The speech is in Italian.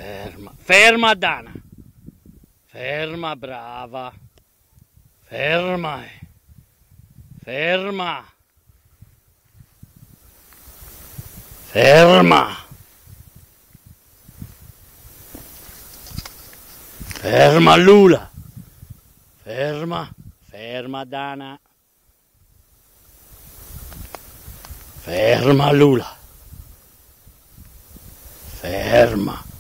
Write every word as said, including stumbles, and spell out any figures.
Ferma, ferma Dana. Ferma, brava. Ferma. eh. Ferma. Ferma. Ferma Lula. Ferma. Ferma Dana. Ferma Lula. Ferma.